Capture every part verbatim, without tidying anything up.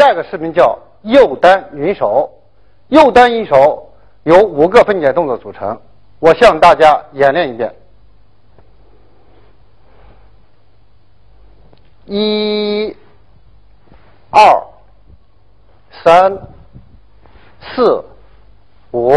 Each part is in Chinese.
下一个视频叫右单云手，右单云手由五个分解动作组成，我向大家演练一遍。一、二、三、四、五。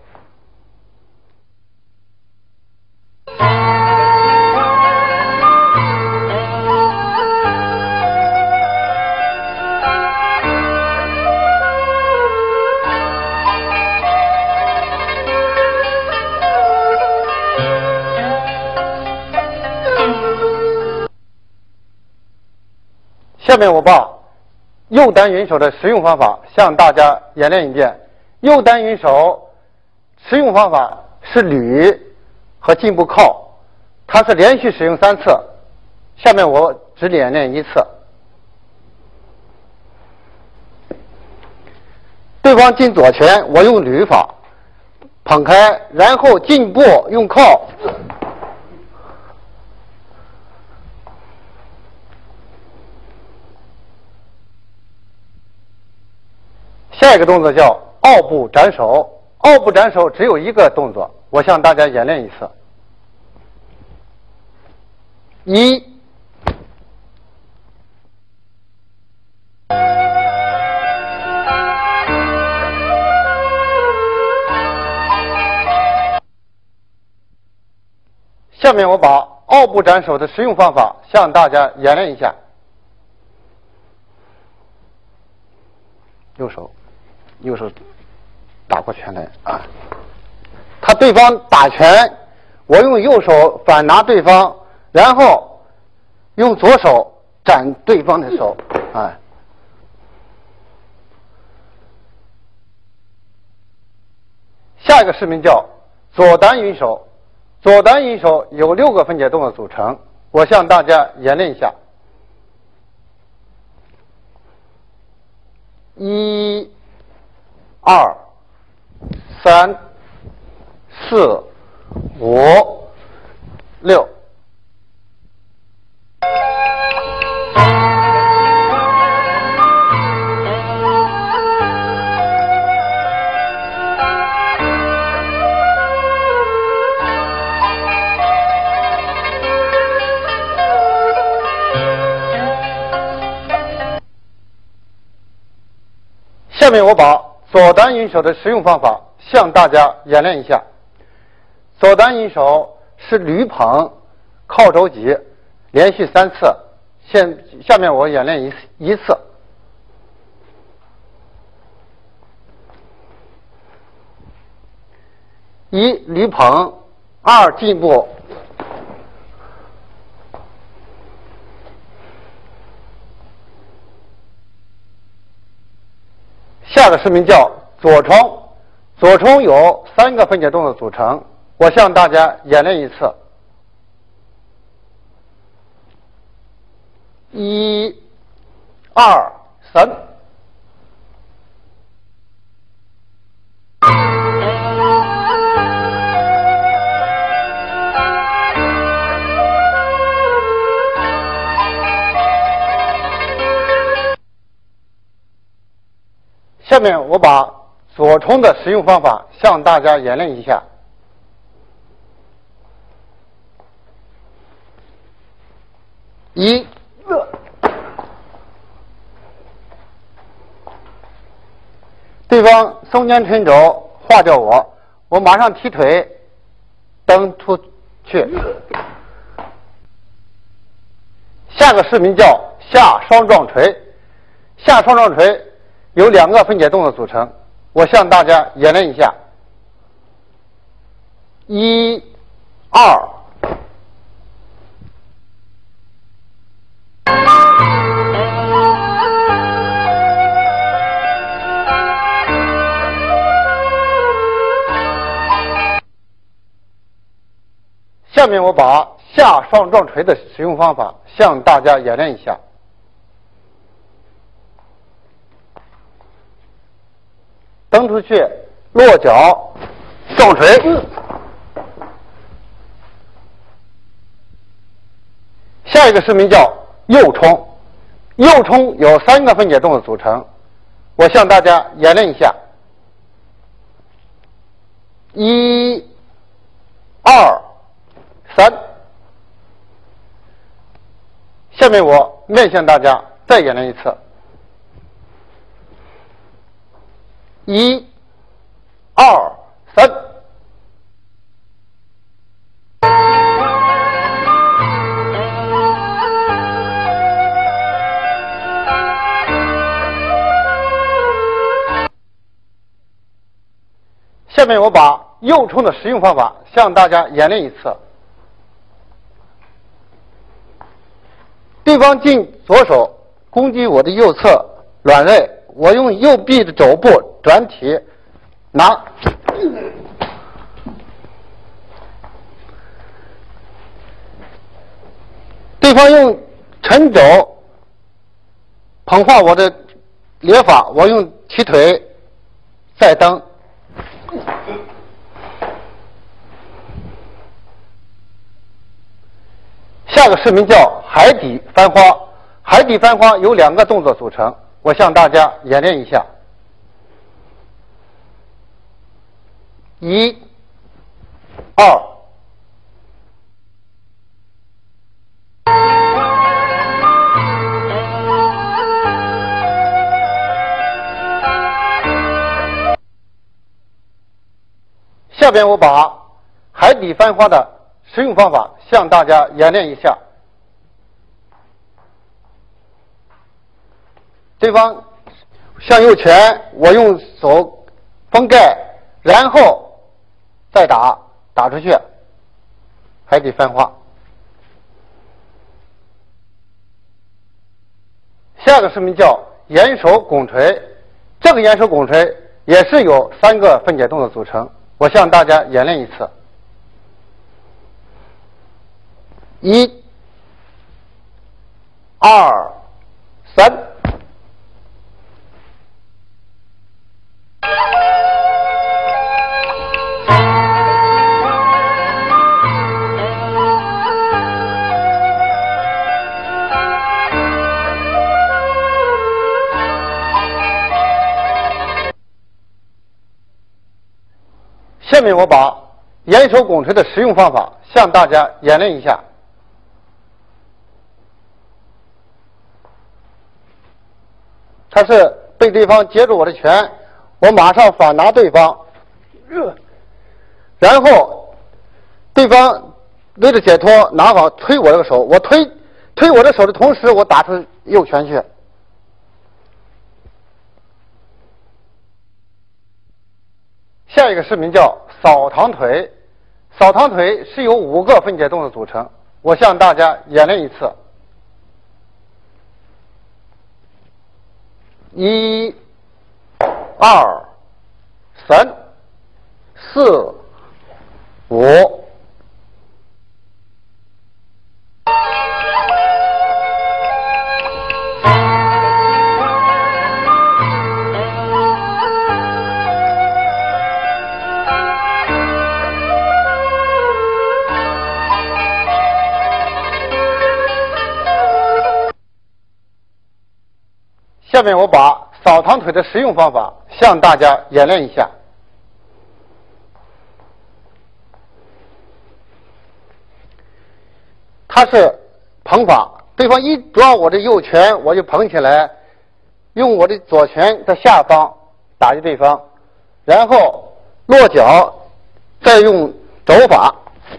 下面我把右单云手的实用方法向大家演练一遍。右单云手实用方法是捋和进步靠，它是连续使用三次。下面我只演练一次。对方进左拳，我用捋法捧开，然后进步用靠。下一个动作叫奥步斩手，奥步斩手只有一个动作，我向大家演练一次。一、下面我把奥步斩手的实用方法向大家演练一下。右手。右手打过拳来啊！他对方打拳，我用右手反拿对方，然后用左手斩对方的手啊。下一个视频叫左单云手，左单云手由六个分解动作组成，我向大家演练一下。一。二、三、四、五、六。下面我把左单云手的实用方法向大家演练一下。左单云手是捋捧、靠肘击，连续三次。现下面我演练一一次。一、捋捧；二、进步。下个视频叫左冲，左冲由三个分解动作组成，我向大家演练一次。一、二、三。下面我把左冲的实用方法向大家演练一下。一、对方松肩沉肘划掉我，我马上踢腿蹬出去。下个视频叫下双撞锤，下双撞锤由两个分解动作组成，我向大家演练一下。一、二。下面我把下双撞锤的使用方法向大家演练一下。蹬出去，落脚，撞锤。下一个视频叫右冲，右冲由三个分解动作组成， 我向大家演练一下。一、二、三。下面我面向大家再演练一次。一、二、三。下面我把右冲的使用方法向大家演练一次。对方进左手攻击我的右侧卵肋，我用右臂的肘部转体拿，对方用沉肘捧化我的列法，我用提腿再蹬。下个视频叫海底翻花，海底翻花由两个动作组成，我向大家演练一下。一、二。下边我把海底翻花的使用方法向大家演练一下。对方向右拳，我用手封盖，然后再打，打出去，海底翻花。下个视频叫岩手拱锤，这个岩手拱锤也是由三个分解动作组成，我向大家演练一次。一、二、三。下面我把岩手拱锤的使用方法向大家演练一下。他是被对方接住我的拳，我马上反拿对方，然后对方为了解脱拿好推我这个手，我推推我的手的同时，我打出右拳去。下一个视频叫扫堂腿，扫堂腿是由五个分解动作组成，我向大家演练一次。一、二、三、四、五。下面我把扫堂腿的使用方法向大家演练一下。它是捧法，对方一抓我的右拳，我就捧起来，用我的左拳在下方打击对方，然后落脚，再用肘法。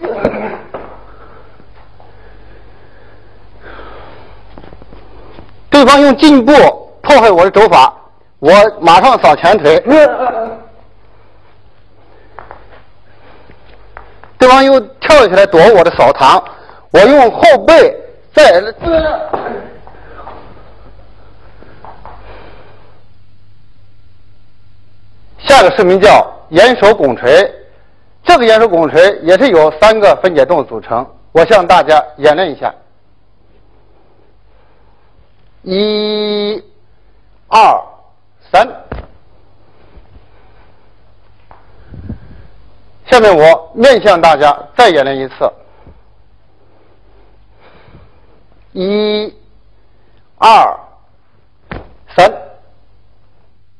对方用进步破坏我的肘法，我马上扫前腿，对方又跳起来躲我的扫堂，我用后背再下个视频叫岩手拱锤，这个岩手拱锤也是由三个分解动作组成，我向大家演练一下。一、二、三。下面我面向大家再演练一次。一、二、三。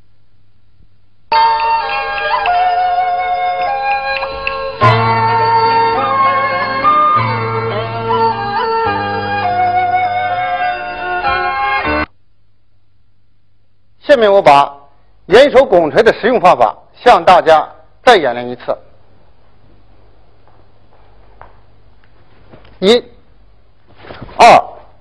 下面我把岩手拱锤的使用方法向大家再演练一次。一、二，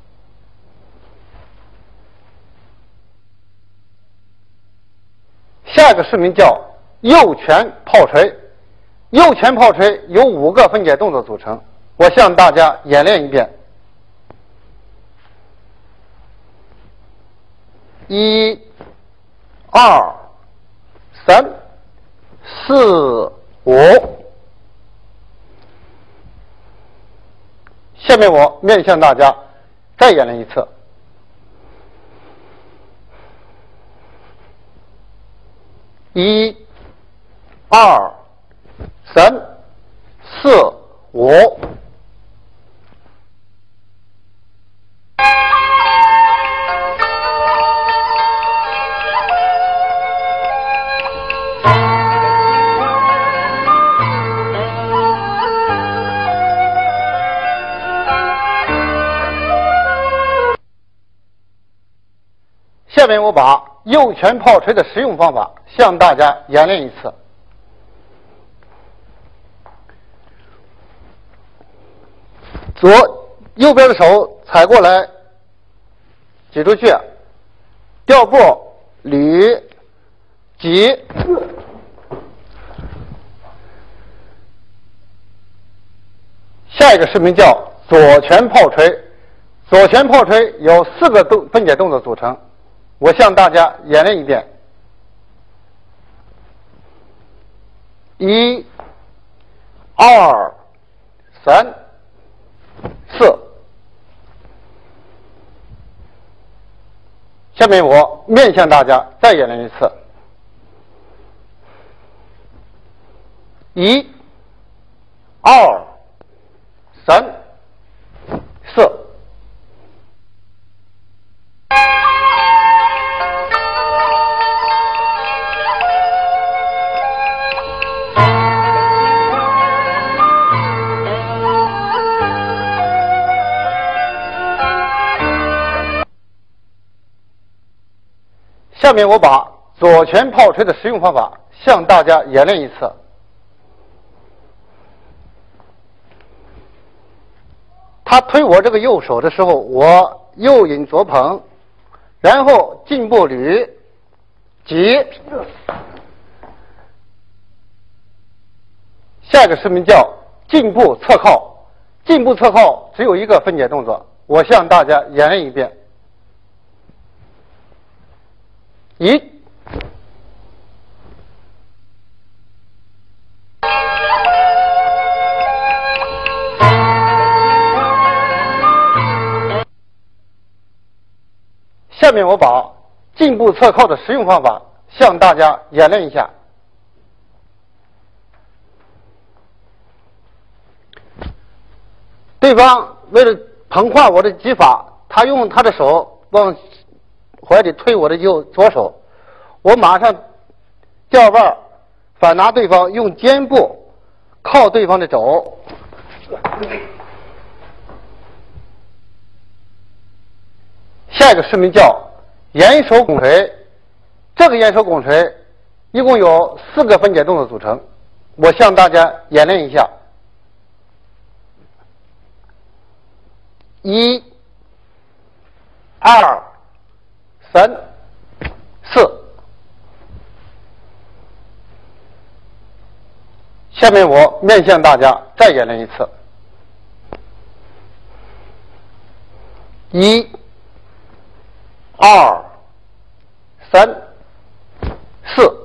下一个视频叫右拳炮锤。右拳炮锤由五个分解动作组成，我向大家演练一遍。一、二、三、四、五。下面我面向大家再演练一次。一、二、三、四、五。下面我把右拳炮锤的使用方法向大家演练一次。左右边的手踩过来，挤出去，调步捋挤。下一个视频叫左拳炮锤。左拳炮锤由四个动分解动作组成，我向大家演练一遍。一、二、三、四。下面我面向大家再演练一次。一、二、三、四。下面我把左拳炮锤的使用方法向大家演练一次。他推我这个右手的时候，我右引左捧，然后进步捋挤。下一个视频叫进步侧靠。进步侧靠只有一个分解动作，我向大家演练一遍。一、下面我把进步侧靠的使用方法向大家演练一下。对方为了膨化我的击法，他用他的手往怀里推我的右左手，我马上调腕反拿对方，用肩部靠对方的肘。下一个视频叫岩手拱锤。这个岩手拱锤一共有四个分解动作组成，我向大家演练一下。一、二、三、四。下面我面向大家再演练一次。一、二、三、四。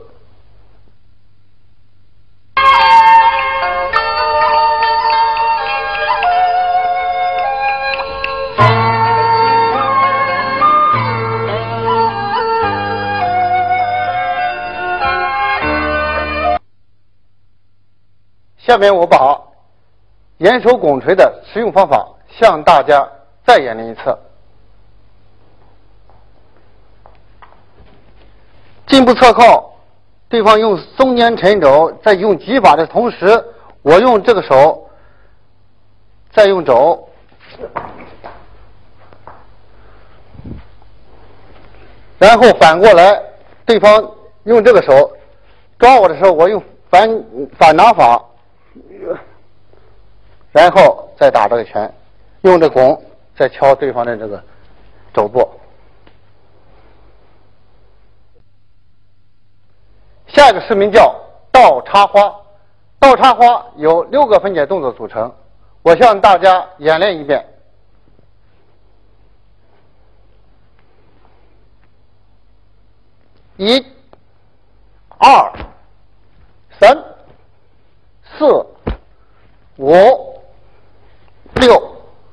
下面我把岩手拱锤的使用方法向大家再演练一次。进步侧靠，对方用松肩沉肘，在用击法的同时，我用这个手再用肘，然后反过来对方用这个手抓我的时候，我用反反拿法，然后再打这个拳，用这拱再敲对方的这个肘部。下一个视频叫倒插花，倒插花由六个分解动作组成，我向大家演练一遍。一、二、三、四、五、六。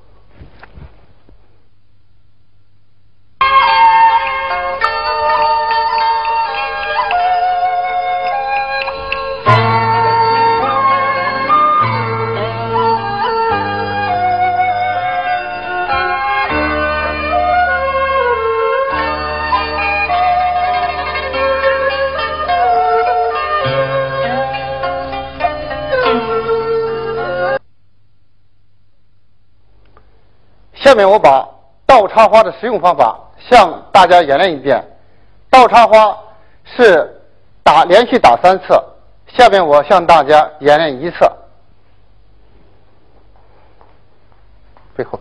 下面我把倒插花的使用方法向大家演练一遍。倒插花是打连续打三次，下面我向大家演练一次。背后，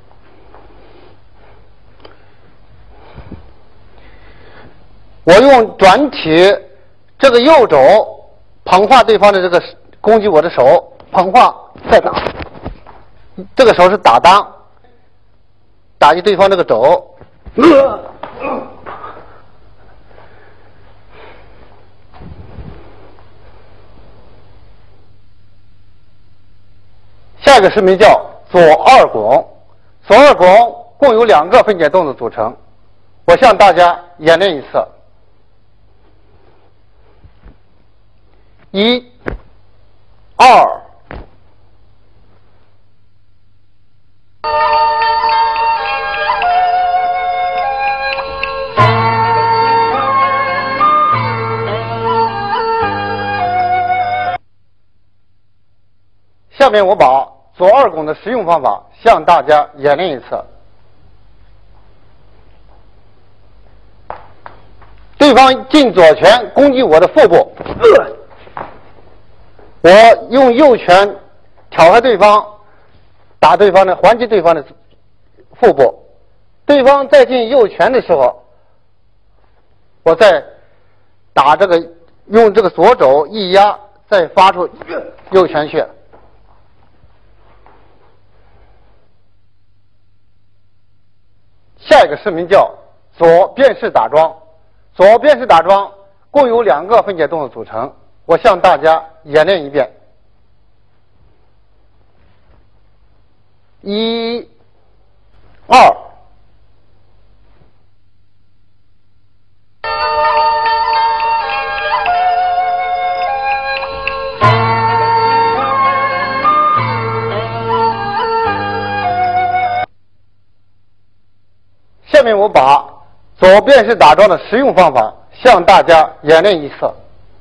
我用转体这个右肘捧化对方的这个攻击我的手，捧化再打，这个手是打裆。打击对方这个肘，下一个视频叫左二拱，左二拱共有两个分解动作组成，我向大家演练一次。一、二。下面我把左二拱的使用方法向大家演练一次。对方进左拳攻击我的腹部，我用右拳挑开对方，打对方的还击对方的腹部。对方在进右拳的时候，我再打这个，用这个左肘一压，再发出右拳去。下一个视频叫左变式打桩，左变式打桩共有两个分解动作组成，我向大家演练一遍。一、二。下面我把左变式打桩的实用方法向大家演练一次。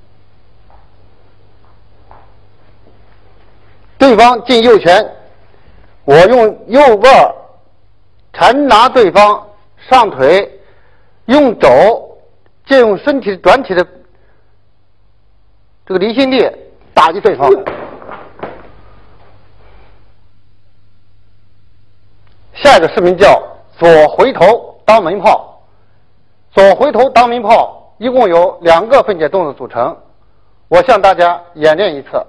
对方进右拳，我用右腕缠拿对方上腿，用肘借用身体转体的这个离心力打击对方。下一个视频叫左回头当门炮，左回头当门炮一共有两个分解动作组成，我向大家演练一次。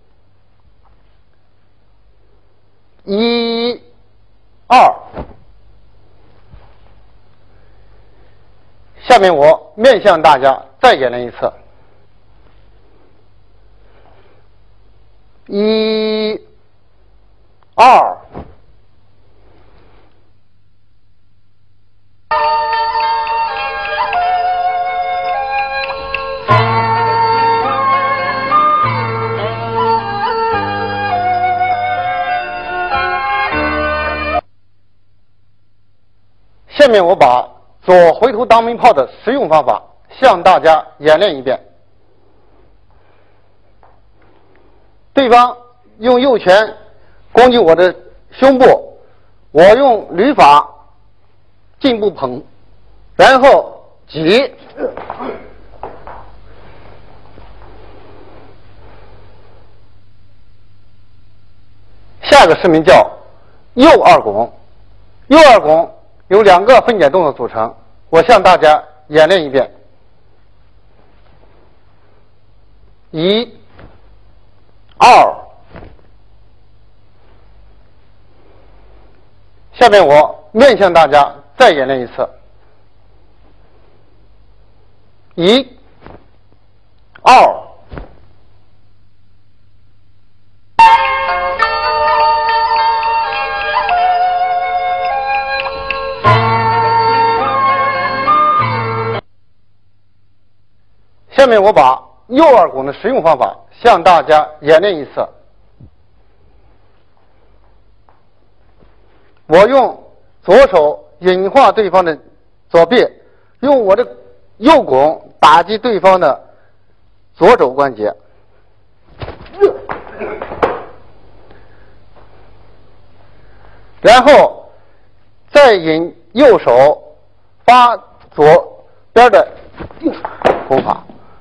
一、二。下面我面向大家再演练一次。一、二。下面我把左回头当门炮的实用方法向大家演练一遍。对方用右拳攻击我的胸部，我用捋法进步捧，然后挤， 下一个式名叫右二拱。右二拱由两个分解动作组成，我向大家演练一遍。一、二，下面我面向大家再演练一次。一、二。下面我把右二拱的实用方法向大家演练一次。我用左手引化对方的左臂，用我的右拱打击对方的左肘关节，然后再引右手发左边的拱法。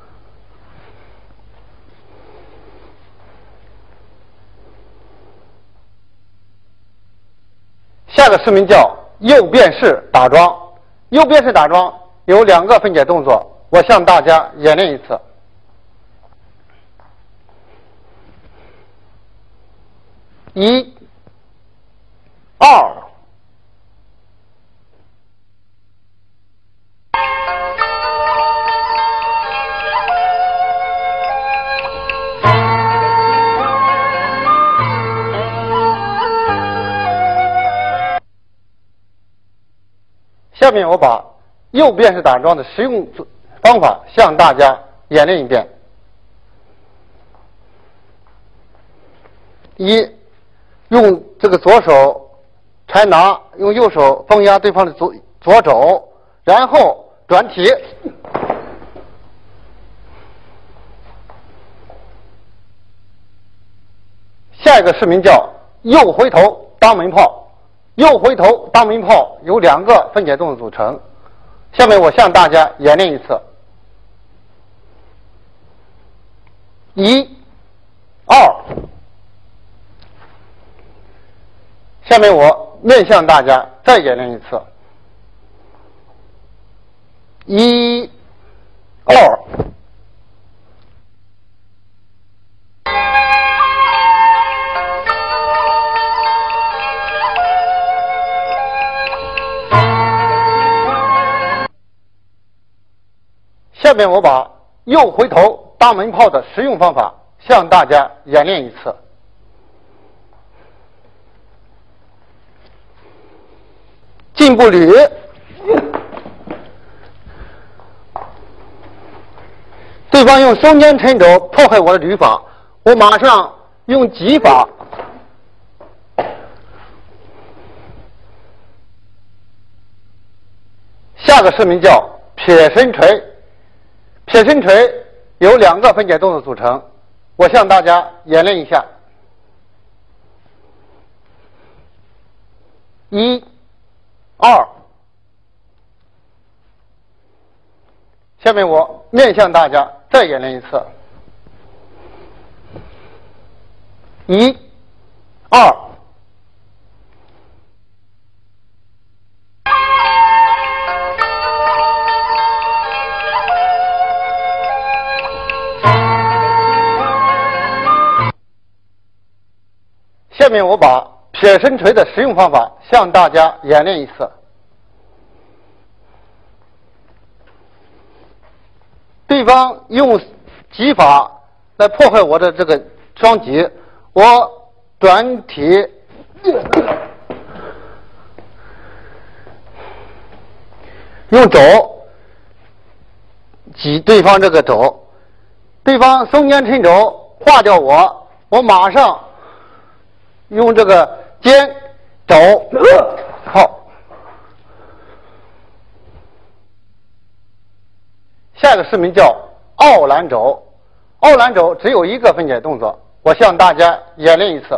下个式名叫右变式打桩。右变式打桩有两个分解动作，我向大家演练一次。一、二。下面我把右变式打桩的实用方法向大家演练一遍。一、用这个左手缠拿，用右手封压对方的左左肘，然后转体。下一个式名叫右回头当门炮。右回头当门炮由两个分解动作组成，下面我向大家演练一次。一、二。下面我面向大家再演练一次。一、二。下面我把右回头当门炮的实用方法向大家演练一次。进步捋，对方用松间抻肘破坏我的捋法，我马上用击法下个式名叫撇身锤。撇身锤由两个分解动作组成，我向大家演练一下。一、二。下面我面向大家再演练一次。一、二。下面我把撇身锤的实用方法向大家演练一次。对方用击法来破坏我的这个双击，我转体用肘挤对方这个肘，对方松间抻肘划掉我，我马上用这个肩肘好。下一个式名叫奥兰肘。奥兰肘只有一个分解动作，我向大家演练一次。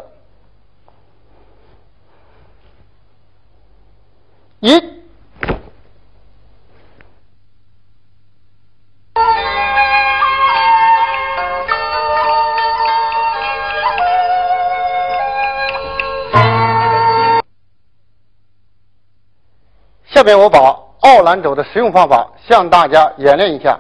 一、 面我把奥兰肘的使用方法向大家演练一下。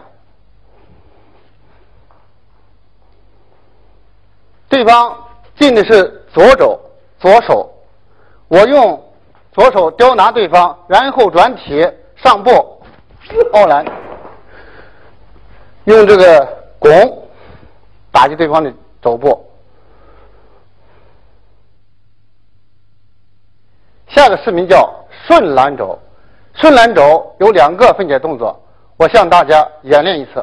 对方进的是左肘，左手，我用左手刁拿对方，然后转体上步奥兰，用这个拱打击对方的肘部。下个视频叫顺兰肘，顺兰肘有两个分解动作，我向大家演练一次。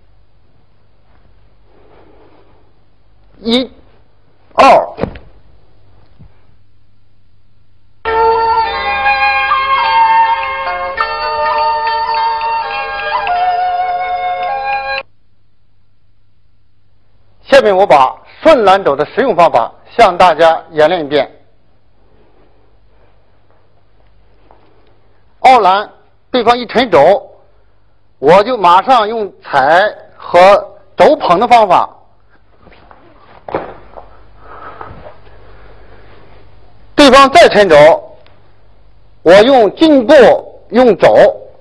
一、二。下面我把顺兰肘的使用方法向大家演练一遍。奥兰，对方一沉肘，我就马上用踩和肘捧的方法，对方再沉肘，我用进步用肘，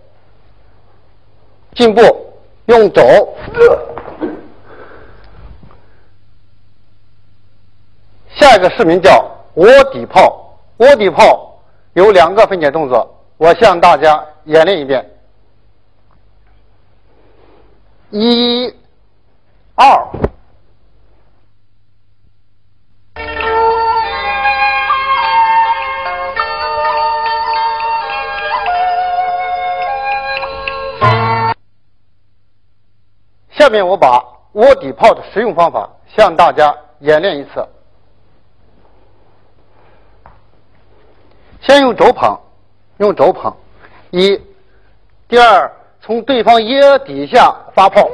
进步用肘。下一个视频叫窝底炮，窝底炮有两个分解动作，我向大家演练一遍。一、二。下面我把窝底炮的使用方法向大家演练一次。先用肘捧，用肘捧，一，第二，从对方腋底下发炮。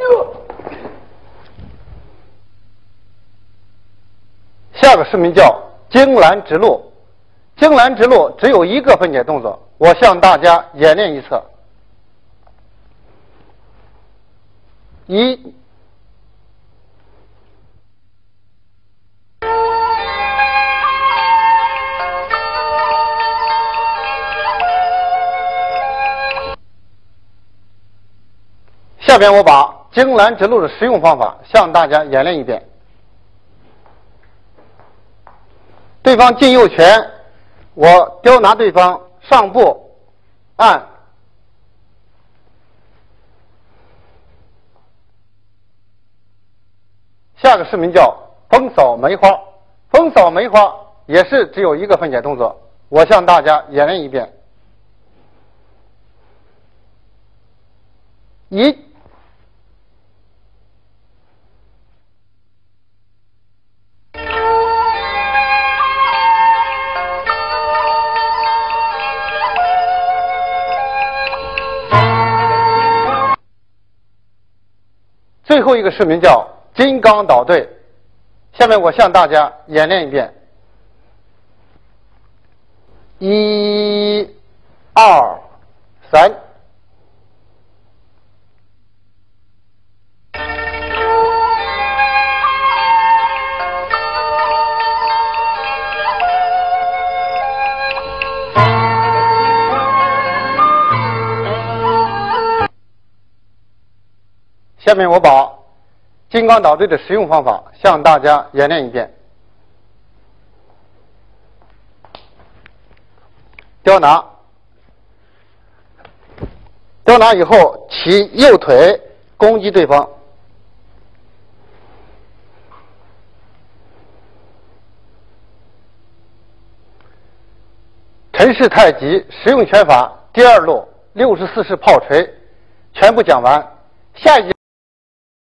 下个视频叫荆兰直路，荆兰直路只有一个分解动作，我向大家演练一次。一。下边我把荆兰直路的使用方法向大家演练一遍。对方进右拳，我刁拿对方上步按。下个视频叫风扫梅花，风扫梅花也是只有一个分解动作，我向大家演练一遍。一。最后一个视频叫金刚捣队，下面我向大家演练一遍。一、二、三。下面我把金刚捣队的使用方法向大家演练一遍。刁拿，刁拿以后起右腿攻击对方。陈氏太极实用拳法第二路六十四式炮锤全部讲完，下一节。